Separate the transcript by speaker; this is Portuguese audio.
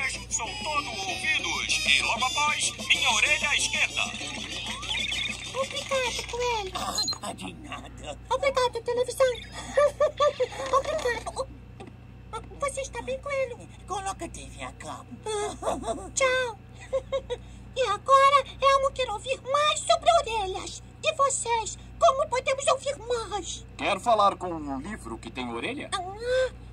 Speaker 1: orelhas, sou todo ouvidos. E logo após, minha orelha esquerda.
Speaker 2: Obrigado, coelho.
Speaker 3: De nada.
Speaker 2: Obrigado, televisão. Obrigado. Você está bem, coelho?
Speaker 3: Coloca a TV a cabo.
Speaker 2: Tchau. E agora, Elmo quer ouvir mais sobre orelhas. E vocês, como podemos ouvir mais?
Speaker 4: Quer falar com um livro que tem orelha?
Speaker 2: Ah,